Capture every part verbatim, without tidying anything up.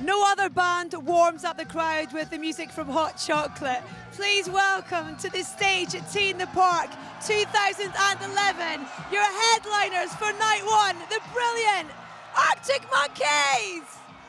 No other band warms up the crowd with the music from Hot Chocolate. Please welcome to the stage at T in the Park two thousand eleven, your headliners for night one, the brilliant Arctic Monkeys!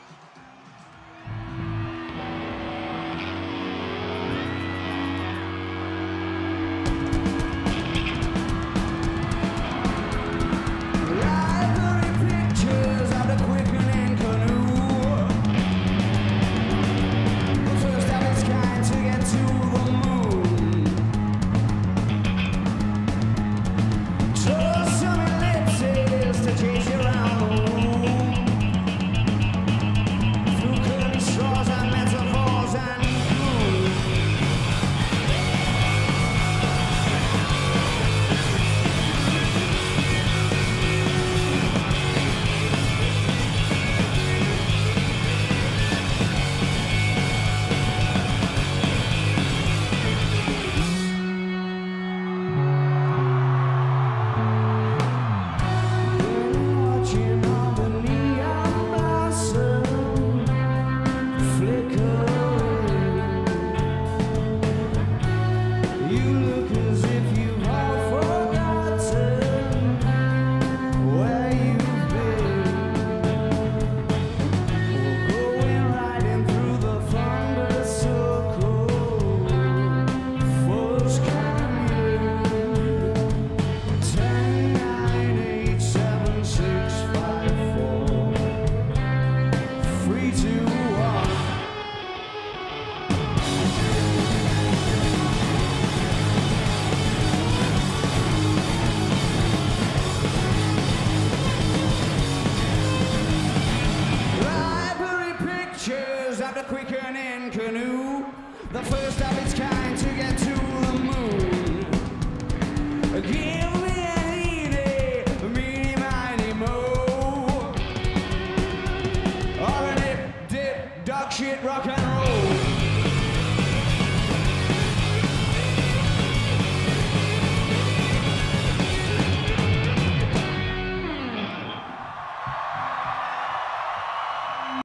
Of the quickening canoe, the first of its kind to get to the moon. Give me an eeny, meeny, miny, mo, or a nip, dip, dog shit, rock and